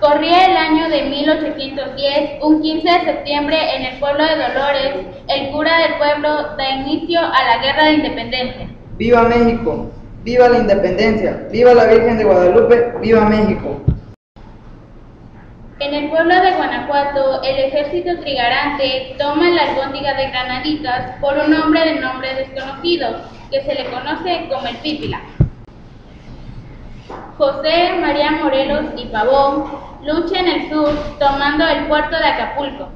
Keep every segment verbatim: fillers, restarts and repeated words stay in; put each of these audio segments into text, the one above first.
Corría el año de mil ochocientos diez, un quince de septiembre, en el pueblo de Dolores, el cura del pueblo da inicio a la Guerra de Independencia. ¡Viva México! ¡Viva la independencia! ¡Viva la Virgen de Guadalupe! ¡Viva México! En el pueblo de Guanajuato, el ejército trigarante toma la albóndiga de Granaditas por un hombre de nombre desconocido, que se le conoce como el Pípila. José María Morelos y Pavón lucha en el sur, tomando el puerto de Acapulco.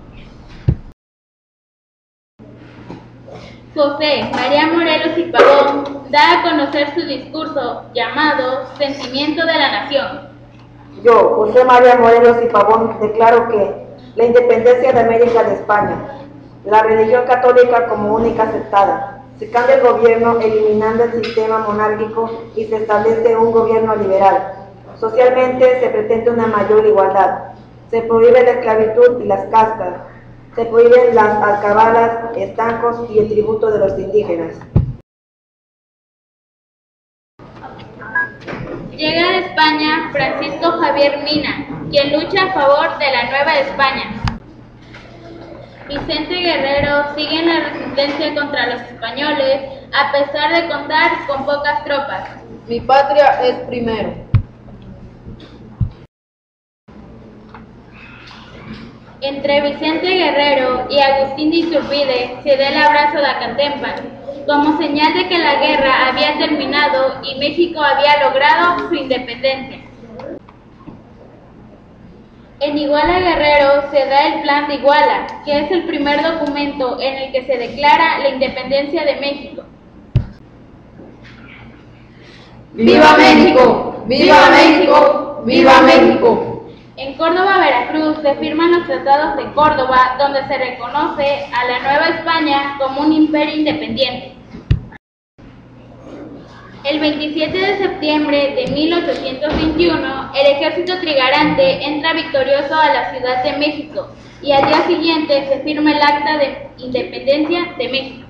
José María Morelos y Pavón da a conocer su discurso llamado Sentimiento de la Nación. Yo, José María Morelos y Pavón, declaro que la independencia de América de España, la religión católica como única aceptada, se cambia el gobierno eliminando el sistema monárquico y se establece un gobierno liberal. Socialmente se pretende una mayor igualdad, se prohíbe la esclavitud y las castas, se prohíben las alcabalas, estancos y el tributo de los indígenas. Llega de España Francisco Javier Mina, quien lucha a favor de la Nueva España. Vicente Guerrero sigue en la resistencia contra los españoles, a pesar de contar con pocas tropas. Mi patria es primero. Entre Vicente Guerrero y Agustín de Iturbide se da el abrazo de Acatempan, como señal de que la guerra había terminado y México había logrado su independencia. En Iguala Guerrero se da el Plan de Iguala, que es el primer documento en el que se declara la independencia de México. ¡Viva México! ¡Viva México! ¡Viva México! En Córdoba, Veracruz, se firman los tratados de Córdoba, donde se reconoce a la Nueva España como un imperio independiente. El veintisiete de septiembre de mil ochocientos veintiuno, el ejército trigarante entra victorioso a la Ciudad de México y al día siguiente se firma el Acta de Independencia de México.